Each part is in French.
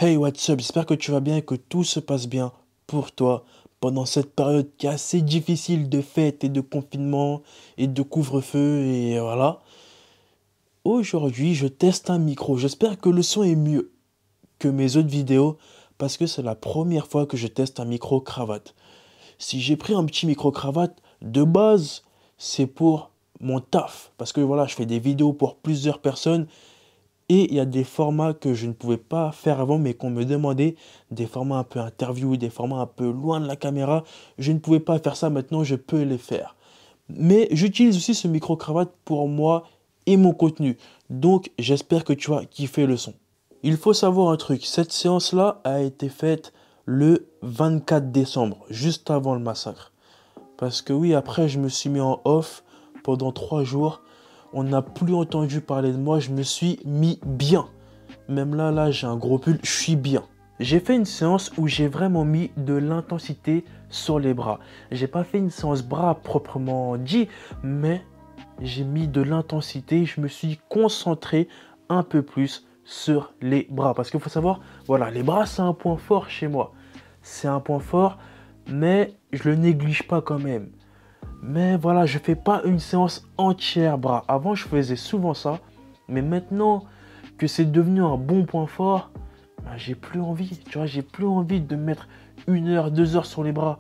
Hey, what's up? J'espère que tu vas bien et que tout se passe bien pour toi pendant cette période qui est assez difficile de fête et de confinement et de couvre-feu et voilà. Aujourd'hui, je teste un micro. J'espère que le son est mieux que mes autres vidéos parce que c'est la première fois que je teste un micro cravate. Si j'ai pris un petit micro cravate, de base, c'est pour mon taf parce que voilà, je fais des vidéos pour plusieurs personnes. Et il y a des formats que je ne pouvais pas faire avant, mais qu'on me demandait, des formats un peu interview, des formats un peu loin de la caméra. Je ne pouvais pas faire ça, maintenant je peux les faire. Mais j'utilise aussi ce micro-cravate pour moi et mon contenu. Donc j'espère que tu vas kiffer le son. Il faut savoir un truc, cette séance-là a été faite le 24 décembre, juste avant le massacre. Parce que oui, après je me suis mis en off pendant 3 jours. On n'a plus entendu parler de moi, je me suis mis bien. Même là, j'ai un gros pull, je suis bien. J'ai fait une séance où j'ai vraiment mis de l'intensité sur les bras. J'ai pas fait une séance bras proprement dit, mais j'ai mis de l'intensité. Je me suis concentré un peu plus sur les bras. Parce qu'il faut savoir, voilà, les bras, c'est un point fort chez moi. C'est un point fort, mais je le néglige pas quand même. Mais voilà, je fais pas une séance entière bras. Avant, je faisais souvent ça. Mais maintenant que c'est devenu un bon point fort, ben, j'ai plus envie. Tu vois, j'ai plus envie de mettre 1 heure, 2 heures sur les bras.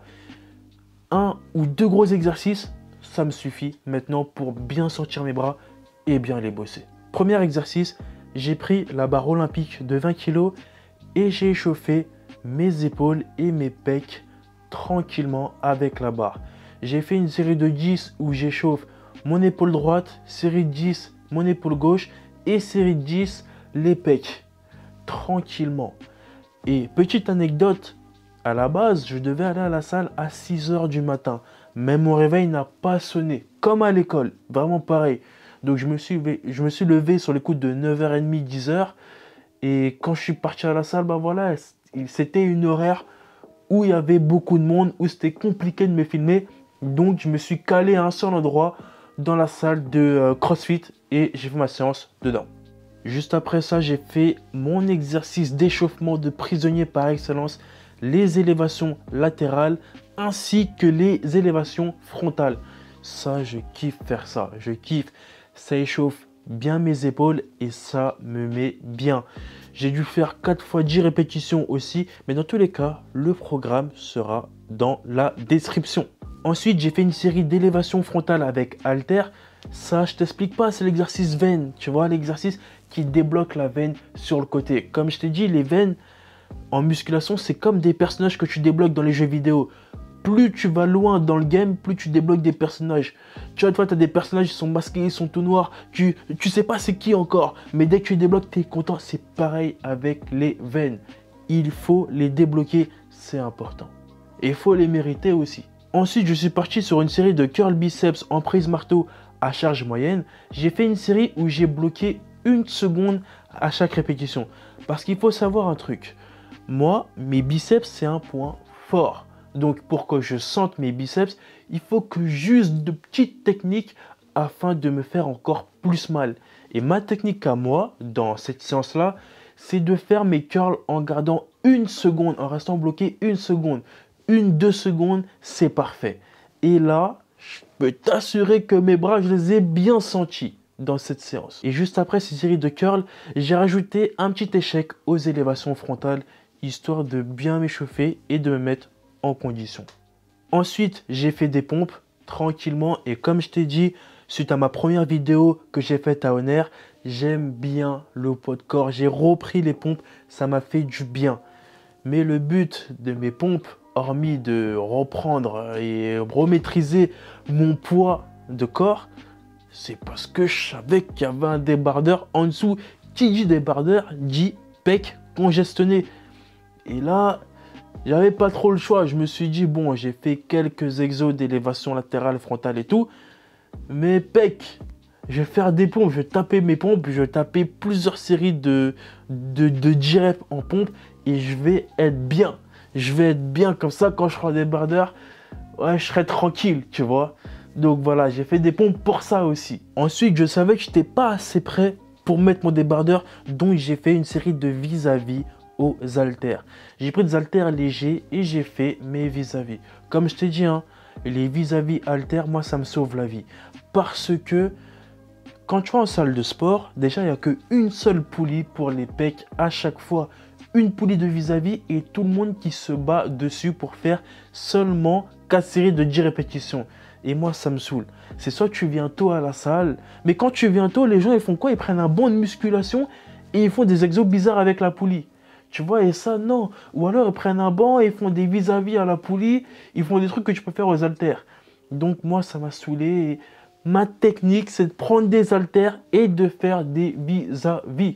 Un ou deux gros exercices, ça me suffit maintenant pour bien sentir mes bras et bien les bosser. Premier exercice, j'ai pris la barre olympique de 20 kg et j'ai échauffé mes épaules et mes pecs tranquillement avec la barre. J'ai fait une série de 10 où j'échauffe mon épaule droite, série de 10 mon épaule gauche et série de 10 les pecs, tranquillement. Et petite anecdote, à la base, je devais aller à la salle à 6 heures du matin. Mais mon réveil n'a pas sonné, comme à l'école, vraiment pareil. Donc je me suis levé sur les coups de 9h30, 10 heures. Et quand je suis parti à la salle, bah voilà, c'était une horaire où il y avait beaucoup de monde, où c'était compliqué de me filmer. Donc je me suis calé à un seul endroit dans la salle de CrossFit et j'ai fait ma séance dedans. Juste après ça, j'ai fait mon exercice d'échauffement de prisonnier par excellence, les élévations latérales ainsi que les élévations frontales. Ça, je kiffe faire ça, je kiffe. Ça échauffe bien mes épaules et ça me met bien. J'ai dû faire 4 fois 10 répétitions aussi, mais dans tous les cas, le programme sera dans la description. Ensuite, j'ai fait une série d'élévations frontales avec haltères. Ça, je t'explique pas, c'est l'exercice veine, tu vois, l'exercice qui débloque la veine sur le côté. Comme je t'ai dit, les veines en musculation, c'est comme des personnages que tu débloques dans les jeux vidéo. Plus tu vas loin dans le game, plus tu débloques des personnages. Tu vois, tu as des personnages qui sont masqués, ils sont tout noirs. Tu sais pas c'est qui encore. Mais dès que tu les débloques, tu es content. C'est pareil avec les veines. Il faut les débloquer, c'est important. Et il faut les mériter aussi. Ensuite, je suis parti sur une série de curl biceps en prise marteau à charge moyenne. J'ai fait une série où j'ai bloqué 1 seconde à chaque répétition. Parce qu'il faut savoir un truc. Moi, mes biceps, c'est un point fort. Donc, pour que je sente mes biceps, il faut que j'use de petites techniques afin de me faire encore plus mal. Et ma technique à moi, dans cette séance-là, c'est de faire mes curls en gardant 1 seconde, en restant bloqué 1 seconde. 2 secondes, c'est parfait. Et là, je peux t'assurer que mes bras, je les ai bien sentis dans cette séance. Et juste après ces séries de curls, j'ai rajouté un petit échec aux élévations frontales, histoire de bien m'échauffer et de me mettre en condition. Ensuite, j'ai fait des pompes tranquillement et comme je t'ai dit, suite à ma première vidéo que j'ai faite à Honor, j'aime bien le poids de corps. J'ai repris les pompes, ça m'a fait du bien. Mais le but de mes pompes, hormis de reprendre et remaîtriser mon poids de corps, c'est parce que je savais qu'il y avait un débardeur en dessous. Qui dit débardeur dit pec congestionné. Et là, j'avais pas trop le choix. Je me suis dit, bon, j'ai fait quelques exos d'élévation latérale, frontale et tout. Mais pec, je vais faire des pompes. Je vais taper mes pompes. Je vais taper plusieurs séries de 10 reps en pompe. Et je vais être bien. Je vais être bien comme ça quand je serai débardeur. Ouais, je serai tranquille, tu vois. Donc voilà, j'ai fait des pompes pour ça aussi. Ensuite, je savais que je n'étais pas assez prêt pour mettre mon débardeur. Donc j'ai fait une série de vis-à-vis aux haltères. J'ai pris des haltères légers et j'ai fait mes vis-à-vis. Comme je t'ai dit, hein, les vis-à-vis haltères, moi, ça me sauve la vie. Parce que quand tu vas en salle de sport, déjà, il n'y a qu'une seule poulie pour les pecs à chaque fois. Une poulie de vis-à-vis et tout le monde qui se bat dessus pour faire seulement 4 séries de 10 répétitions. Et moi, ça me saoule. C'est soit tu viens tôt à la salle, mais quand tu viens tôt, les gens, ils font quoi? Ils prennent un banc de musculation et ils font des exos bizarres avec la poulie. Tu vois, et ça, non. Ou alors, ils prennent un banc et ils font des vis-à-vis à la poulie. Ils font des trucs que tu peux faire aux haltères. Donc, moi, ça m'a saoulé. Et ma technique, c'est de prendre des haltères et de faire des vis-à-vis.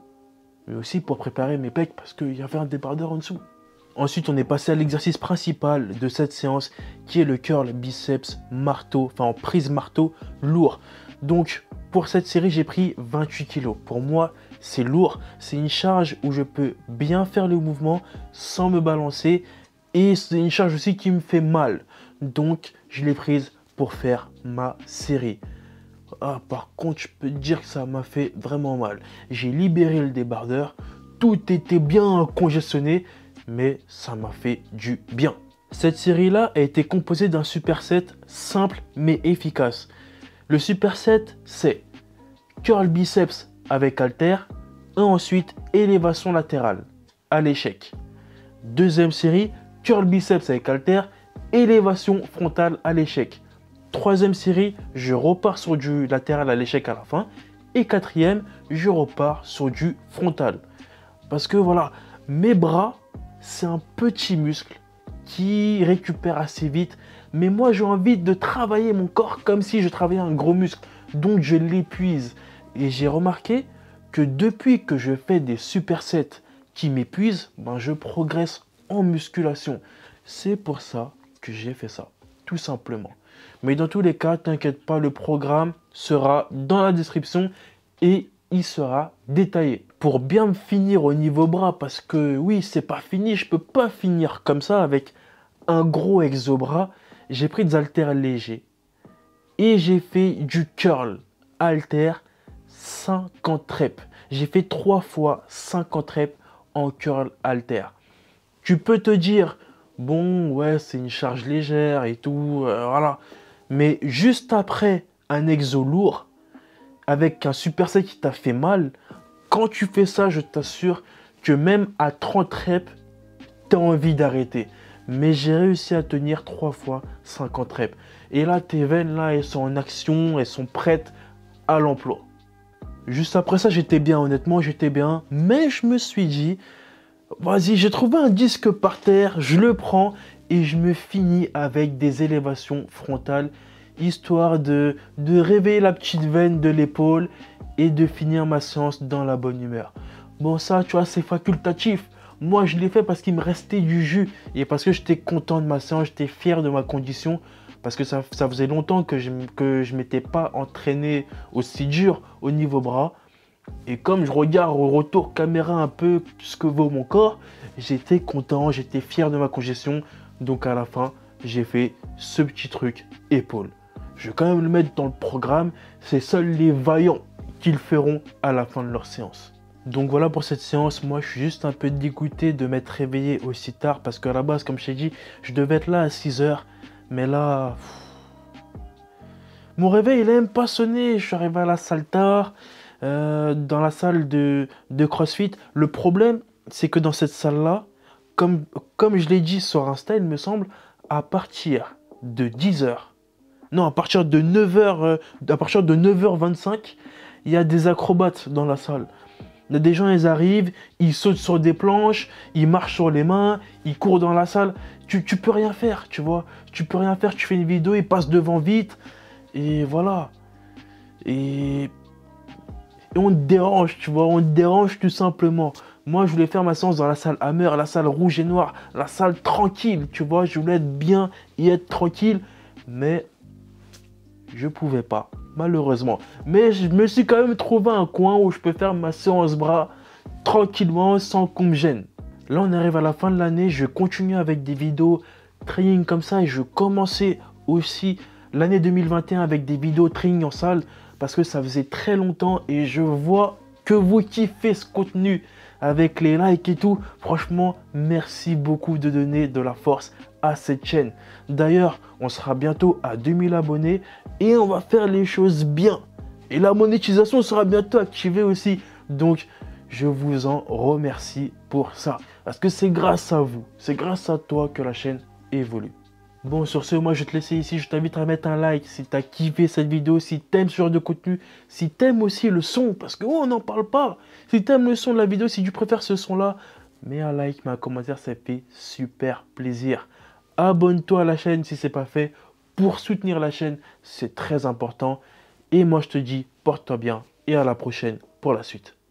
Mais aussi pour préparer mes pecs parce qu'il y avait un débardeur en dessous. Ensuite, on est passé à l'exercice principal de cette séance qui est le curl biceps marteau, enfin en prise marteau lourd. Donc, pour cette série, j'ai pris 28 kg. Pour moi, c'est lourd. C'est une charge où je peux bien faire le mouvement sans me balancer. Et c'est une charge aussi qui me fait mal. Donc, je l'ai prise pour faire ma série. Ah, par contre, je peux te dire que ça m'a fait vraiment mal. J'ai libéré le débardeur. Tout était bien congestionné. Mais ça m'a fait du bien. Cette série-là a été composée d'un superset simple mais efficace. Le superset, c'est curl biceps avec halter et ensuite élévation latérale à l'échec. Deuxième série, curl biceps avec halter, élévation frontale à l'échec. Troisième série, je repars sur du latéral à l'échec à la fin. Et quatrième, je repars sur du frontal. Parce que voilà, mes bras, c'est un petit muscle qui récupère assez vite. Mais moi, j'ai envie de travailler mon corps comme si je travaillais un gros muscle. Donc, je l'épuise. Et j'ai remarqué que depuis que je fais des supersets qui m'épuisent, ben, je progresse en musculation. C'est pour ça que j'ai fait ça, tout simplement. Mais dans tous les cas, t'inquiète pas, le programme sera dans la description et il sera détaillé. Pour bien me finir au niveau bras, parce que oui, c'est pas fini, je peux pas finir comme ça avec un gros exo-bras. J'ai pris des haltères légers et j'ai fait du curl haltère 50 reps. J'ai fait 3 fois 50 reps en curl haltère. Tu peux te dire, bon, ouais, c'est une charge légère et tout, voilà. Mais juste après un exo lourd, avec un superset qui t'a fait mal, quand tu fais ça, je t'assure que même à 30 reps, tu as envie d'arrêter. Mais j'ai réussi à tenir 3 fois 50 reps. Et là, tes veines, là, elles sont en action, elles sont prêtes à l'emploi. Juste après ça, j'étais bien, honnêtement, j'étais bien. Mais je me suis dit, vas-y, j'ai trouvé un disque par terre, je le prends et je me finis avec des élévations frontales, histoire de réveiller la petite veine de l'épaule et de finir ma séance dans la bonne humeur. Bon, ça, tu vois, c'est facultatif. Moi, je l'ai fait parce qu'il me restait du jus et parce que j'étais content de ma séance, j'étais fier de ma condition. Parce que ça faisait longtemps que je ne m'étais pas entraîné aussi dur au niveau bras. Et comme je regarde au retour caméra un peu ce que vaut mon corps, j'étais content, j'étais fier de ma congestion. Donc à la fin, j'ai fait ce petit truc épaule. Je vais quand même le mettre dans le programme. C'est seuls les vaillants qui le feront à la fin de leur séance. Donc voilà pour cette séance. Moi, je suis juste un peu dégoûté de m'être réveillé aussi tard. Parce qu'à la base, comme je t'ai dit, je devais être là à 6 h. Mais là, mon réveil, il n'a même pas sonné. Je suis arrivé à la salle tard. Dans la salle de CrossFit. Le problème, c'est que dans cette salle-là, comme je l'ai dit sur Insta, il me semble, à partir de 10 h, non, à partir de 9 h, à partir de 9h25, il y a des acrobates dans la salle. Il y a des gens, ils arrivent, ils sautent sur des planches, ils marchent sur les mains, ils courent dans la salle. Tu peux rien faire, tu vois. Tu peux rien faire, tu fais une vidéo, ils passent devant vite. Et voilà. Et on te dérange, tu vois, on te dérange tout simplement. Moi, je voulais faire ma séance dans la salle Hammer, la salle rouge et noire, la salle tranquille, tu vois. Je voulais être bien et être tranquille, mais je pouvais pas, malheureusement. Mais je me suis quand même trouvé un coin où je peux faire ma séance bras tranquillement, sans qu'on me gêne. Là, on arrive à la fin de l'année, je continue avec des vidéos training comme ça et je commençais aussi l'année 2021 avec des vidéos training en salle. Parce que ça faisait très longtemps et je vois que vous kiffez ce contenu avec les likes et tout. Franchement, merci beaucoup de donner de la force à cette chaîne. D'ailleurs, on sera bientôt à 2000 abonnés et on va faire les choses bien. Et la monétisation sera bientôt activée aussi. Donc, je vous en remercie pour ça. Parce que c'est grâce à vous, c'est grâce à toi que la chaîne évolue. Bon, sur ce, moi je vais te laisser ici. Je t'invite à mettre un like si tu as kiffé cette vidéo, si tu aimes ce genre de contenu, si tu aimes aussi le son, parce que on n'en parle pas. Si tu aimes le son de la vidéo, si tu préfères ce son-là, mets un like, mets un commentaire, ça fait super plaisir. Abonne-toi à la chaîne si ce n'est pas fait. Pour soutenir la chaîne, c'est très important. Et moi je te dis, porte-toi bien et à la prochaine pour la suite.